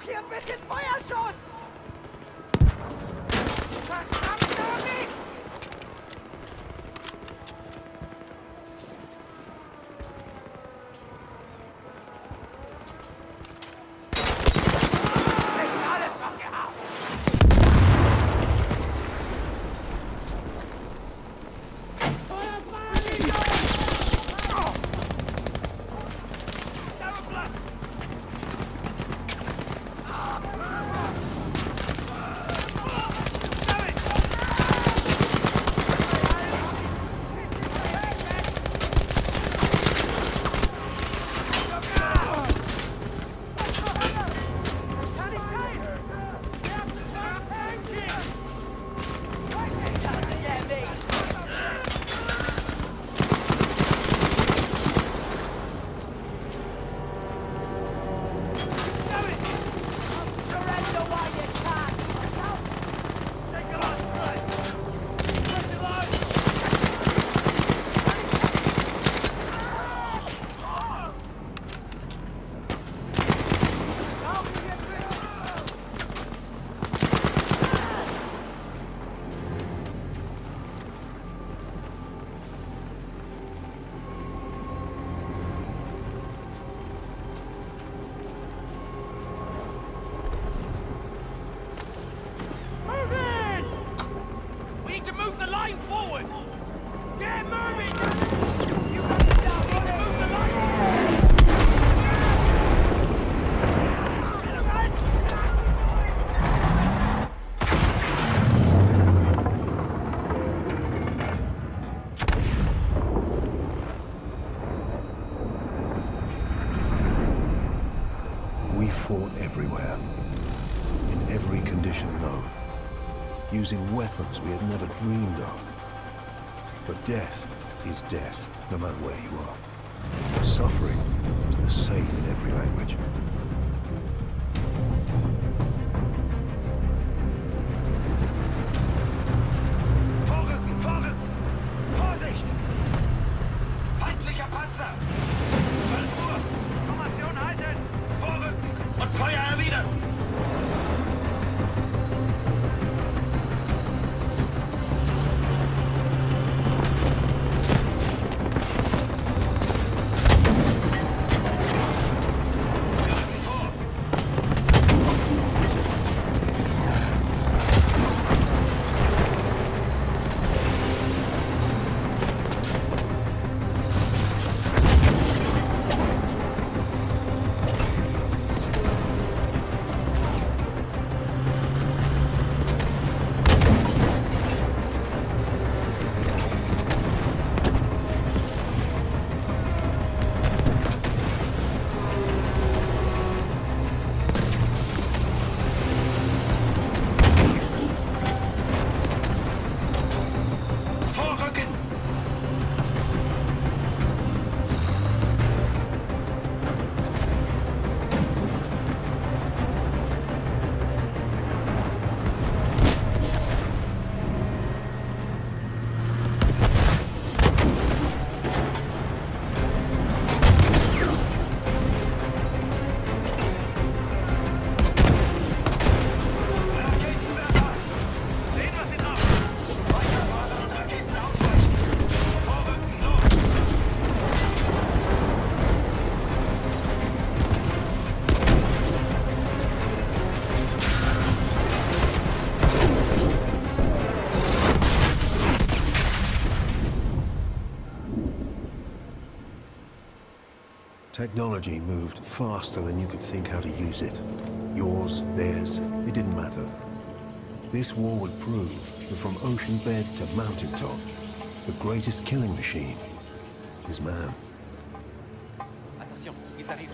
hier ein bisschen Feuerschutz! Verdammt, David! Nicht alles, was ihr habt! We fought everywhere, in every condition known, using weapons we had never dreamed of. But death is death, no matter where you are. And suffering is the same in every language. Vorrücken, vorrücken! Vorsicht! Feindlicher Panzer! 12 Uhr! Formation halten! Vorrücken und Feuer erwidern! Technology moved faster than you could think how to use it. Yours, theirs, it didn't matter. This war would prove that from ocean bed to mountaintop, the greatest killing machine is man. Attention, ils arrivent.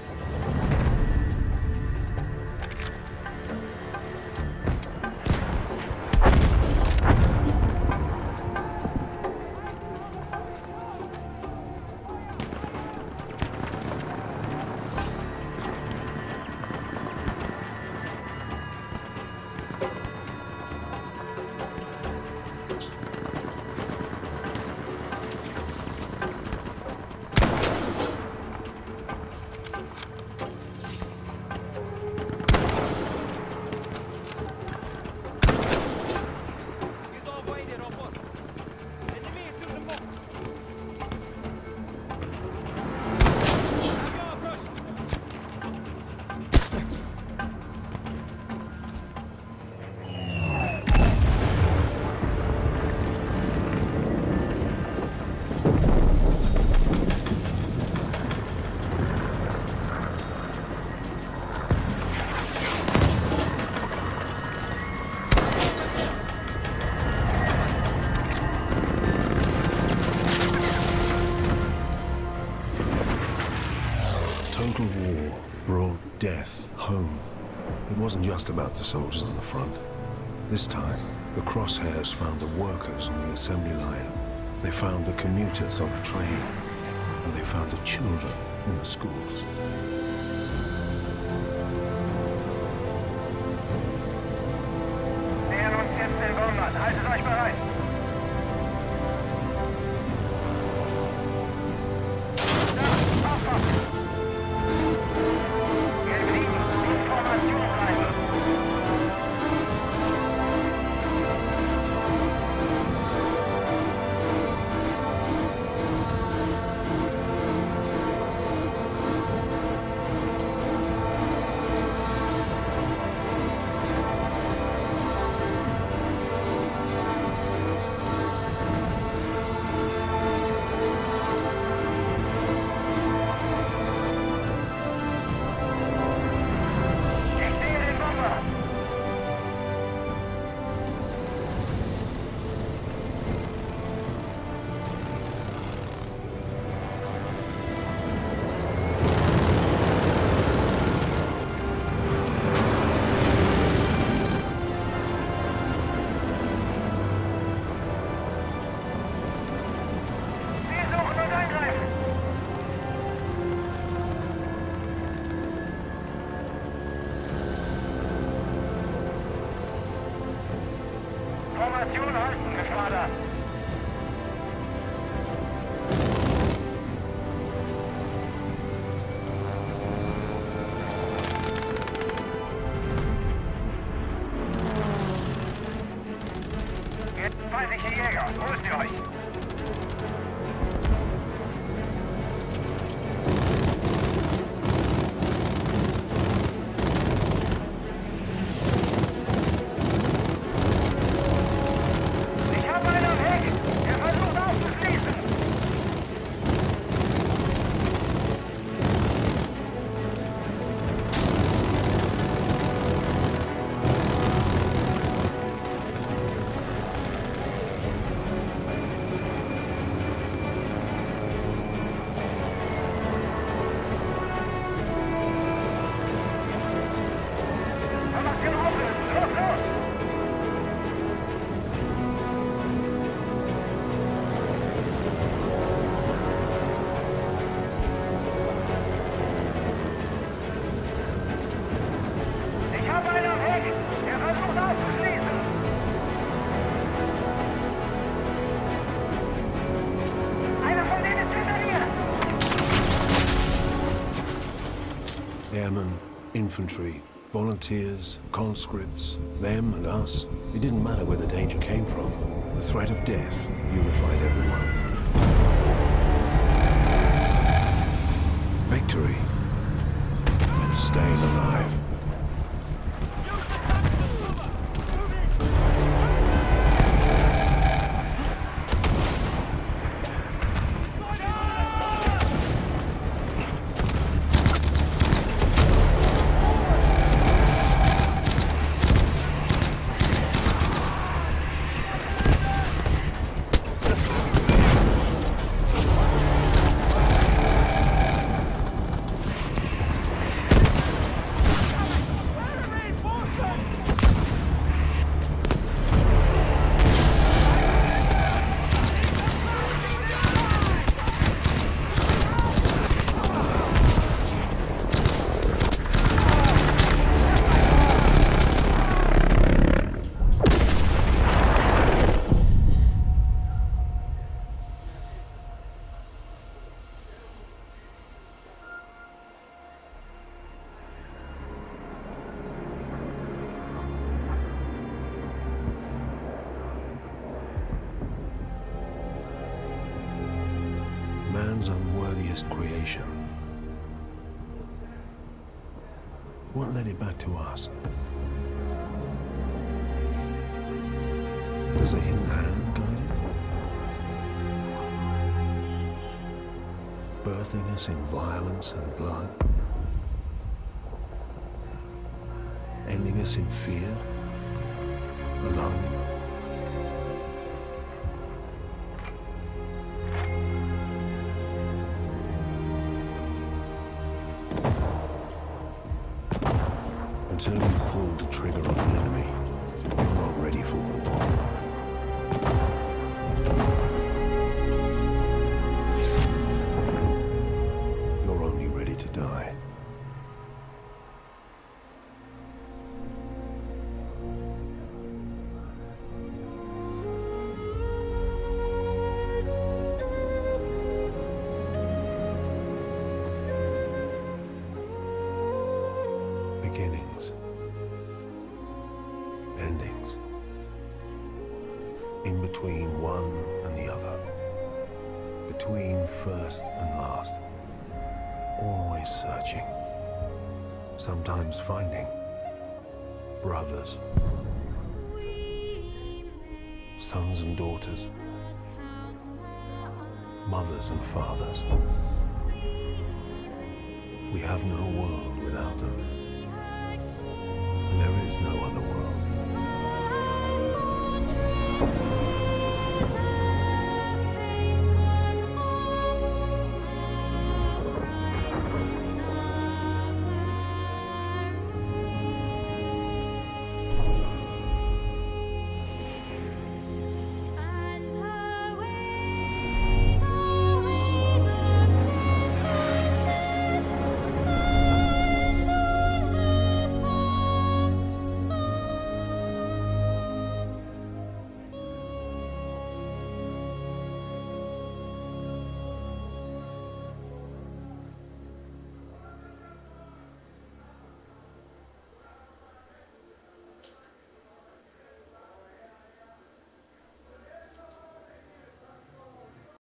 home. It wasn't just about the soldiers on the front. This time, the crosshairs found the workers on the assembly line. They found the commuters on the train. And they found the children in the schools. Nähern uns jetzt den Wohnmann. Haltet euch bereit. Formation halten, Geschwader! Jetzt feindliche Jäger, holt sie euch! Airmen, infantry, volunteers, conscripts, them and us. It didn't matter where the danger came from. The threat of death unified everyone. Victory and staying alive. Man's unworthiest creation. What led it back to us? Does a hidden hand guide it? Birthing us in violence and blood? Ending us in fear? Alone? Until you pull the trigger on an enemy, you're not ready for war. You're only ready to die. Beginnings. Endings. In between one and the other. Between first and last. Always searching. Sometimes finding. Brothers. Sons and daughters. Mothers and fathers. We have no world without them. There is no other world.